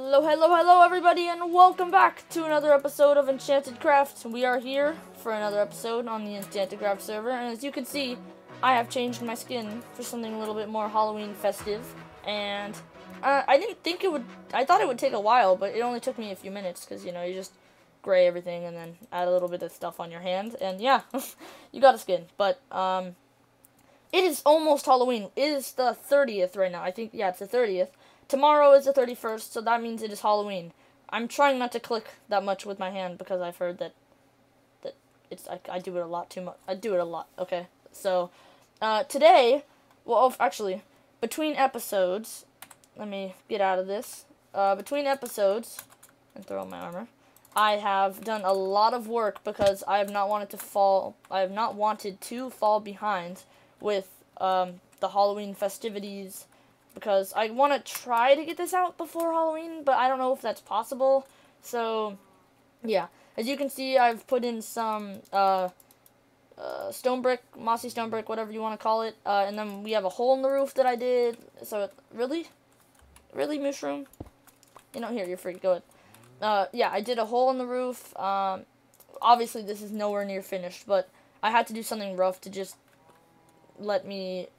Hello everybody, and welcome back to another episode of Enchanted Craft. We are here for another episode on the Enchanted Craft server, and as you can see, I have changed my skin for something a little bit more Halloween festive, and I didn't think it would, I thought it would take a while, but it only took me a few minutes, because, you know, you just gray everything and then add a little bit of stuff on your hand, and yeah, you got a skin, but, it is almost Halloween. It is the 30th right now. I think, yeah, it's the 30th. Tomorrow is the 31st, so that means it is Halloween. I'm trying not to click that much with my hand because I've heard that it's I do it a lot too much. I do it a lot. Okay, so today, well, actually, between episodes, let me get out of this. Between episodes, and throw on my armor, I have done a lot of work because I have not wanted to fall. I have not wanted to fall behind with the Halloween festivities. Because I want to try to get this out before Halloween, but I don't know if that's possible. So, yeah. As you can see, I've put in some stone brick, mossy stone brick, whatever you want to call it. And then we have a hole in the roof that I did. So, really, Mushroom? You know, here, you're free. Go ahead. Yeah, I did a hole in the roof. Obviously, this is nowhere near finished, but I had to do something rough to just let me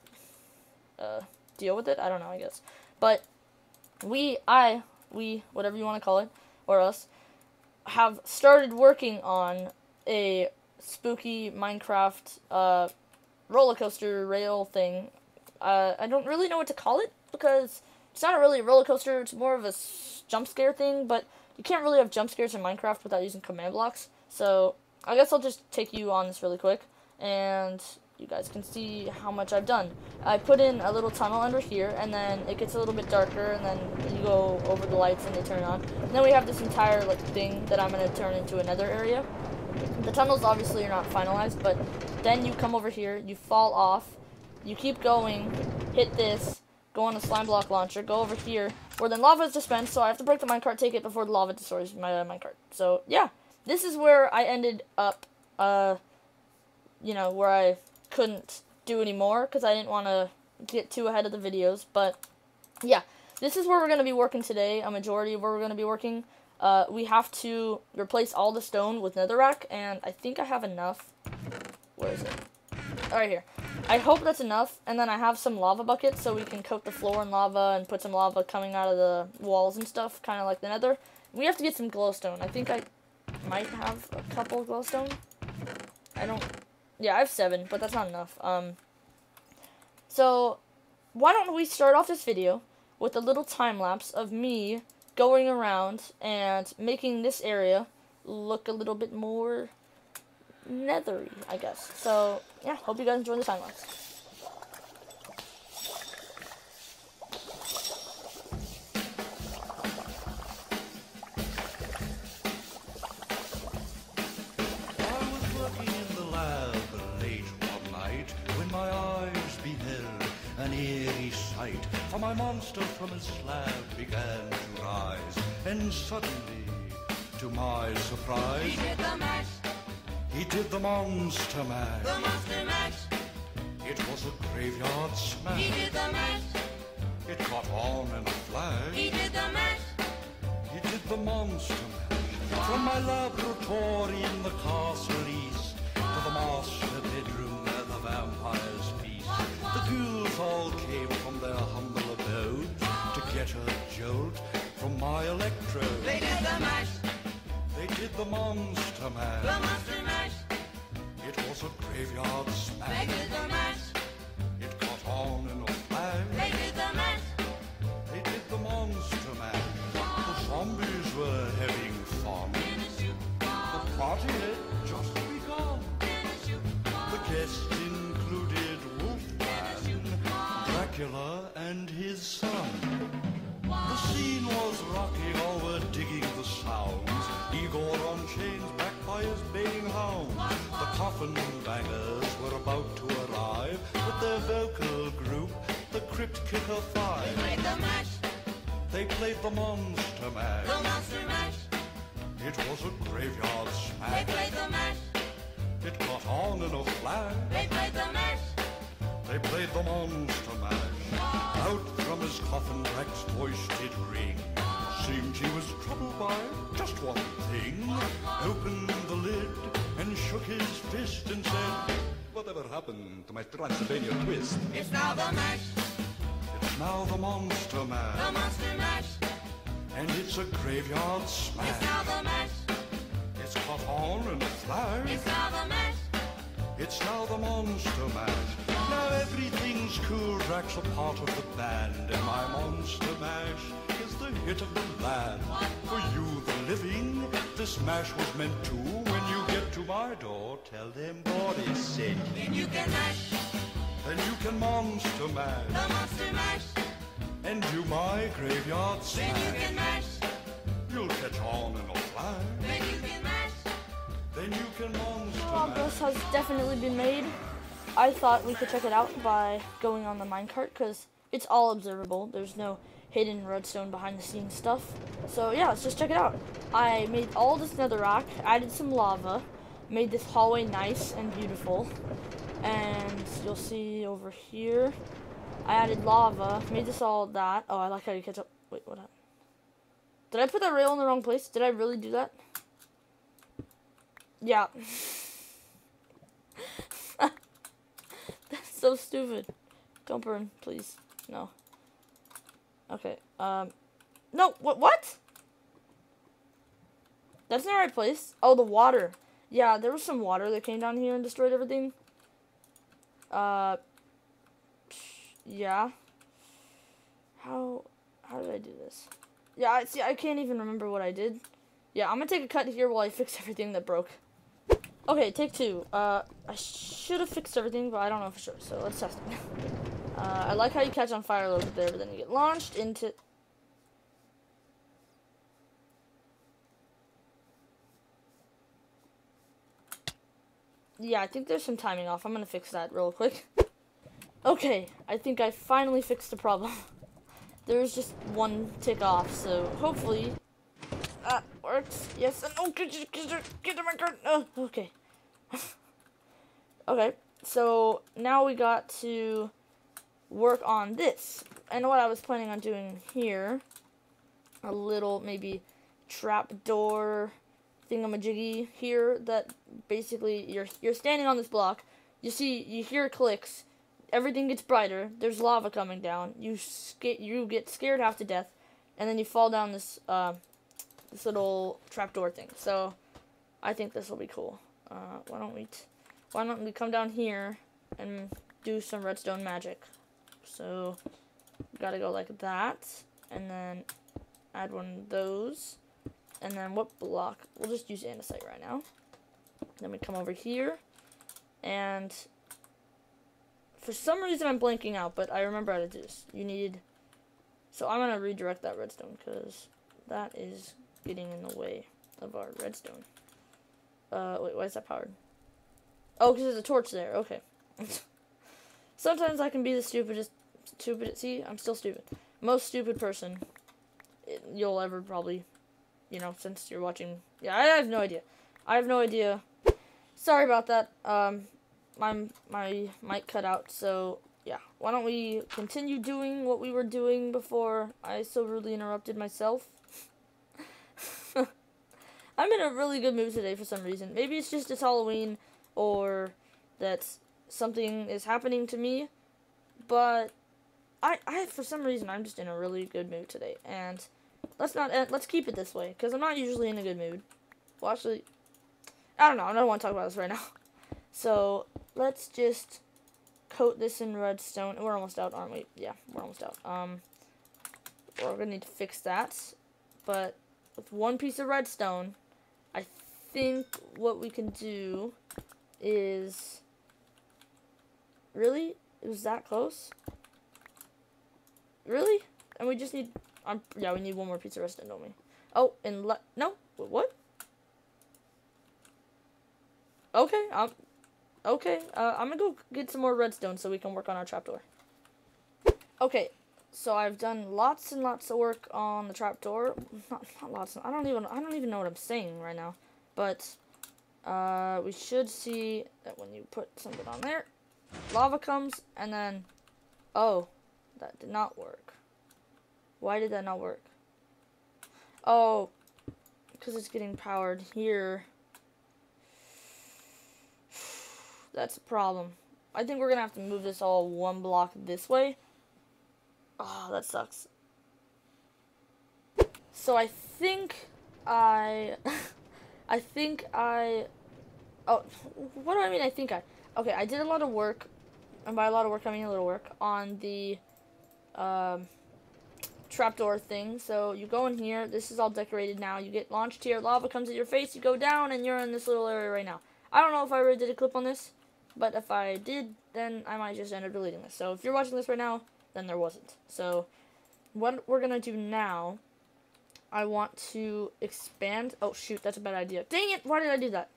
deal with it. I don't know, I guess. But we, whatever you want to call it, or us, have started working on a spooky Minecraft roller coaster rail thing. I don't really know what to call it because it's not really a roller coaster. It's more of a jump scare thing, but you can't really have jump scares in Minecraft without using command blocks. So I guess I'll just take you on this really quick, and you guys can see how much I've done. I put in a little tunnel under here, and then it gets a little bit darker, and then you go over the lights and they turn on. And then we have this entire like thing that I'm going to turn into another area. The tunnels obviously are not finalized, but then you come over here, you fall off, you keep going, hit this, go on the slime block launcher, go over here, where then lava is dispensed, so I have to break the minecart, take it before the lava destroys my minecart. So yeah, this is where I ended up, you know, where I couldn't do anymore because I didn't want to get too ahead of the videos, but yeah, this is where we're going to be working today, a majority of where we're going to be working. We have to replace all the stone with netherrack, and I think I have enough. Where is it? Right here. I hope that's enough, and then I have some lava buckets so we can coat the floor in lava and put some lava coming out of the walls and stuff, kind of like the nether. We have to get some glowstone. I think I might have a couple glowstone. Yeah, I have 7, but that's not enough. So, why don't we start off this video with a little time-lapse of me going around and making this area look a little bit more nethery, I guess. So, yeah, hope you guys enjoy the time-lapse. For my monster from his slab began to rise, and suddenly, to my surprise, he did the mash. He did the monster mash. The monster mash. It was a graveyard smash. He did the mash. It caught on in a flash. He did the mash. He did the monster mash. From my laboratory in the castle east to the master bedroom where the vampires feast, the ghouls all came from their humble abode to get a jolt from my electrode. They did the mash. They did the monster mash. The monster mash. It was a graveyard smash. They did the mash. It caught on in a flash. They did the mash. They did the monster mash. The zombies were having fun. The party had just begun. The guests included Wolfman, Dracula, and his son. The scene was rocking, all were digging the sounds. Igor on chains, backed by his baying hounds. The coffin bangers were about to arrive with their vocal group, the Crypt Kicker Five. They played the mash. They played the monster mash. The monster mash. It was a graveyard smash. They played the mash. It caught on in a flash. They played the mash. They played the monster mash. Out from his coffin Rex's voice did ring. seemed he was troubled by just one thing. Opened the lid and shook his fist and said, "Whatever happened to my Transylvania twist?" It's now the mash, It's now the Monster the Mash, monster mash. and it's a graveyard It's smash. now the mash, It's caught on in a flash. it's now the mash. It's now the Monster Mash. Now everything's cool. Drax a part of the band, and my Monster Mash is the hit of the land. For you, the living, this mash was meant to. When you get to my door, tell them what is said. Then you can mash, Then you can Monster the Mash monster mash. and do my graveyard Then you smash. can mash, You'll catch on in a flash. then you can mash. Then you can Monster Progress Mash. has definitely been made. I thought we could check it out by going on the minecart because it's all observable. There's no hidden redstone behind the scenes stuff. So yeah, let's just check it out. I made all this netherrack, added some lava, made this hallway nice and beautiful. And you'll see over here, I added lava, made this all that. Oh, I like how you catch up. Wait, what happened? Did I put that rail in the wrong place? Did I really do that? Yeah. That's so stupid. Don't burn, please. No. Okay. No. What? That's not the right place. Oh, the water. Yeah, there was some water that came down here and destroyed everything. Yeah. How did I do this? Yeah, I can't even remember what I did. Yeah, I'm gonna take a cut here while I fix everything that broke. Okay, take two. I should have fixed everything, but I don't know for sure, so let's test it. I like how you catch on fire a little bit there, but then you get launched into... Yeah, I think there's some timing off. I'm gonna fix that real quick. Okay, I think I finally fixed the problem. There's just one tick off, so hopefully that works. Yes, and oh, get to my card. Oh, okay. Okay, so now we got to work on this. And what I was planning on doing here, a little maybe trapdoor thingamajiggy here that basically you're standing on this block. You hear clicks. Everything gets brighter. There's lava coming down. You get scared half to death, and then you fall down this this little trapdoor thing. So I think this will be cool. Why don't we come down here and do some redstone magic? So we gotta go like that, and then add one of those, and then what block? We'll just use andesite right now. Then we come over here, and for some reason I'm blanking out, but I remember how to do this. So I'm gonna redirect that redstone because that is getting in the way of our redstone. Wait, why is that powered? Oh, because there's a torch there. Okay. Sometimes I can be the stupid. See, I'm still stupid. Most stupid person you'll ever probably, since you're watching. Yeah, I have no idea. I have no idea. Sorry about that. My mic cut out, so yeah. Why don't we continue doing what we were doing before I so rudely interrupted myself? I'm in a really good mood today for some reason. Maybe it's just it's Halloween, or that something is happening to me, but I for some reason I'm just in a really good mood today, and let's keep it this way, because I'm not usually in a good mood. Well, actually, I don't know. I don't want to talk about this right now. So let's just coat this in redstone. We're almost out, aren't we? Yeah, we're almost out. We're gonna need to fix that, but with one piece of redstone, I think what we can do is... Really? It was that close? Really? And we just need... yeah, we need one more piece of redstone, don't we? Oh, and no? What? Okay, okay, I'm gonna go get some more redstone so we can work on our trapdoor. Okay, so I've done lots and lots of work on the trapdoor. Not lots. I don't even know what I'm saying right now. But we should see that when you put something on there, lava comes, and then that did not work. Why did that not work? Oh, because it's getting powered here. That's a problem. I think we're going to have to move this all one block this way. Oh, that sucks. So I think I oh, what do I mean okay, I did a lot of work, and by a lot of work I mean a little work, on the trapdoor thing. So you go in here, this is all decorated now, you get launched here, lava comes at your face, you go down, and you're in this little area right now. I don't know if I already did a clip on this, but if I did, then I might just end up deleting this. So if you're watching this right now, then there wasn't. So what we're gonna do now, I want to expand. Oh shoot, that's a bad idea. Dang it, why did I do that?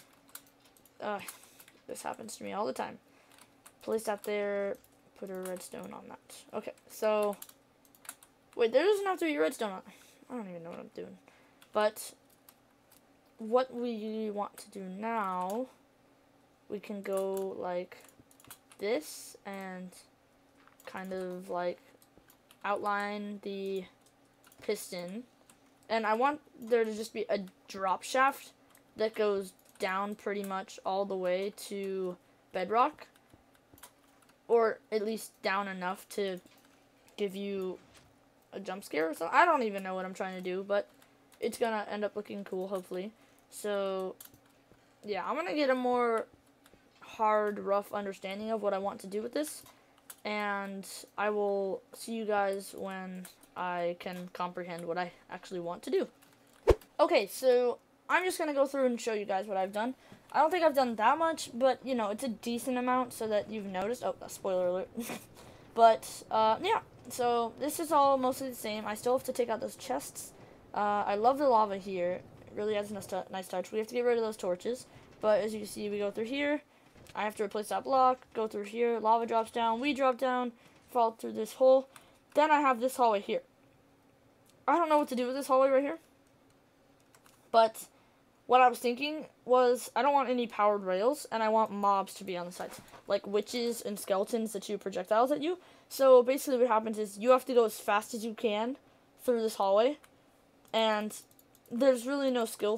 This happens to me all the time. Place that there, put a redstone on that. Okay, so, wait, there doesn't have to be redstone on. I don't even know what I'm doing. But, what we want to do now, we can go like this and kind of like outline the piston. And I want there to just be a drop shaft that goes down pretty much all the way to bedrock, or at least down enough to give you a jump scare or something. I don't even know what I'm trying to do, but it's gonna end up looking cool, hopefully. So yeah, I'm gonna get a more hard, rough understanding of what I want to do with this, and I will see you guys when I can comprehend what I actually want to do. Okay, so I'm just going to go through and show you guys what I've done. I don't think I've done that much, but, you know, it's a decent amount so that you've noticed. Oh, spoiler alert. But, yeah, so this is all mostly the same. I still have to take out those chests. I love the lava here. It really adds a nice touch. We have to get rid of those torches. But as you can see, we go through here. I have to replace that block, go through here. Lava drops down. We drop down, fall through this hole. Then I have this hallway here. I don't know what to do with this hallway right here. But what I was thinking was I don't want any powered rails, and I want mobs to be on the sides. Like witches and skeletons that shoot projectiles at you. So basically what happens is you have to go as fast as you can through this hallway. And there's really no skill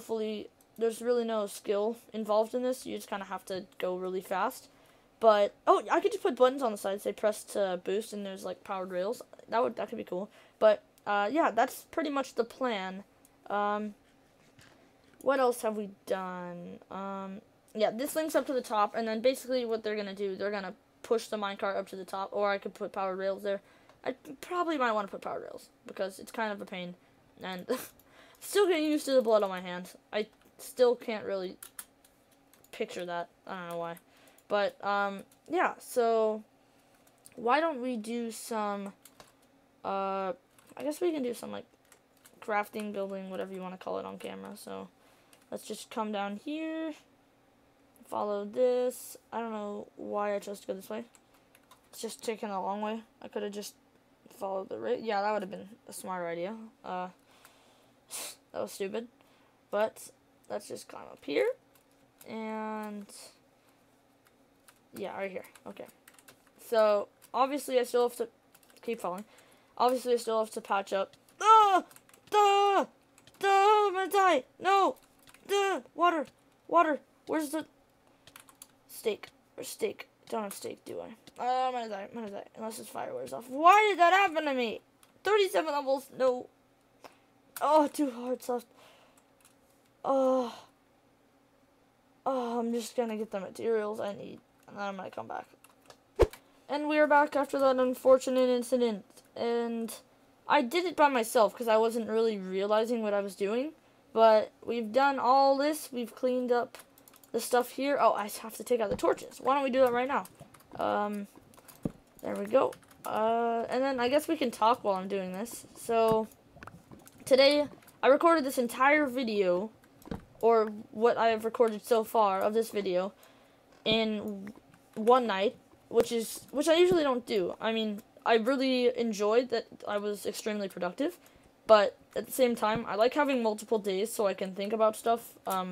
involved in this. You just kind of have to go really fast. But, oh, I could just put buttons on the side, say press to boost, and there's like powered rails. That could be cool. But, yeah, that's pretty much the plan. What else have we done? Yeah, this links up to the top, and then basically what they're going to do, they're going to push the minecart up to the top, or I could put powered rails there. I probably might want to put powered rails, because it's kind of a pain, and still getting used to the blood on my hands. I still can't really picture that. I don't know why. But, yeah, so why don't we do some, I guess we can do some, like, crafting, building, whatever you want to call it on camera. So let's just come down here, follow this. I don't know why I chose to go this way. It's just taking a long way. I could have just followed the right. Yeah, that would have been a smarter idea. That was stupid. But let's just climb up here. And yeah, right here. Okay. So obviously I still have to keep falling. Obviously I still have to patch up. Ah! Duh! Duh! I'm gonna die! No! Duh! Water! Water! Where's the steak? Where's steak? Don't have steak, do I? I'm gonna die. I'm gonna die. Unless this fire wears off. Why did that happen to me? 37 levels. No. Oh, 2 hearts left. Oh. Oh, I'm just gonna get the materials I need. And then I'm gonna come back. And we're back after that unfortunate incident. And I did it by myself because I wasn't really realizing what I was doing. But we've done all this. We've cleaned up the stuff here. Oh, I have to take out the torches. Why don't we do that right now? There we go. And then I guess we can talk while I'm doing this. So, today I recorded this entire video, or what I have recorded so far of this video, in one night, which I usually don't do. I mean, I really enjoyed that. I was extremely productive, but at the same time, I like having multiple days so I can think about stuff.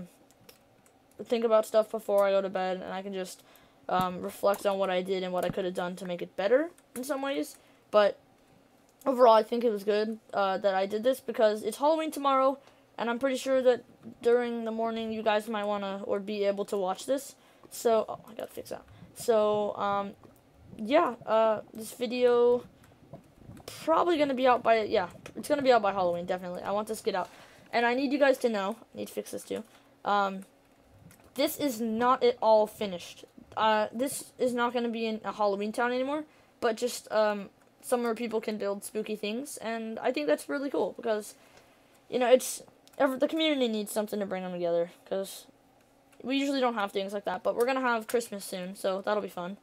Before I go to bed, and I can just reflect on what I did and what I could have done to make it better in some ways. But overall, I think it was good that I did this because it's Halloween tomorrow, and I'm pretty sure that during the morning you guys might wanna or be able to watch this. So, oh, I gotta fix that. So, yeah, this video probably gonna be out by, yeah, it's gonna be out by Halloween, definitely. I want this to get out. And I need you guys to know, I need to fix this too, this is not at all finished. This is not gonna be in a Halloween town anymore, but just, somewhere people can build spooky things, and I think that's really cool, because, you know, the community needs something to bring them together, because we usually don't have things like that, but we're gonna have Christmas soon, so that'll be fun.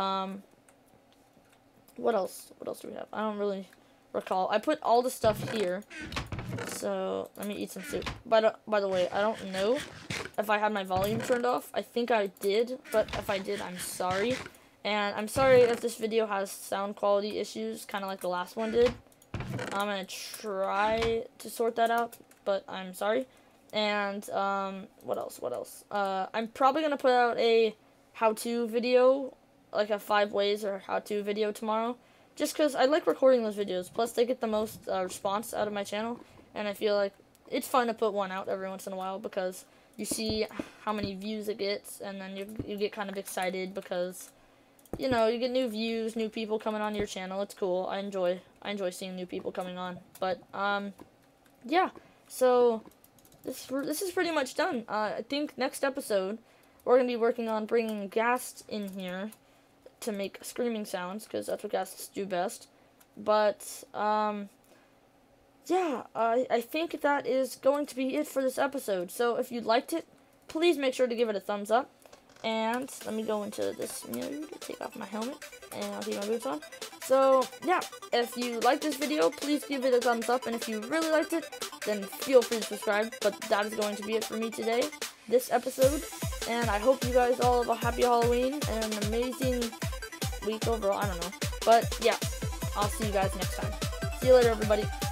What else do we have? I don't really recall. I put all the stuff here, so let me eat some soup. By the way, I don't know if I had my volume turned off. I think I did, but if I did, I'm sorry. And I'm sorry if this video has sound quality issues, kind of like the last one did. I'm going to try to sort that out, but I'm sorry. And, what else? I'm probably going to put out a how-to video, like a 5 ways or how-to video tomorrow. Just because I like recording those videos. Plus, they get the most response out of my channel. And I feel like it's fun to put one out every once in a while because you see how many views it gets. And then you get kind of excited because, you know, you get new views, new people coming on your channel. It's cool. I enjoy seeing new people coming on. But, yeah. So, this is pretty much done. I think next episode, we're going to be working on bringing Ghast in here to make screaming sounds, because that's what Ghasts do best. But, yeah, I think that is going to be it for this episode. So, if you liked it, please make sure to give it a thumbs up. And let me go into this mode, take off my helmet, and I'll keep my boots on. So, yeah, if you like this video, please give it a thumbs up. And if you really liked it, then feel free to subscribe. But that is going to be it for me today, this episode. And I hope you guys all have a happy Halloween and an amazing week overall. I don't know. But, yeah, I'll see you guys next time. See you later, everybody.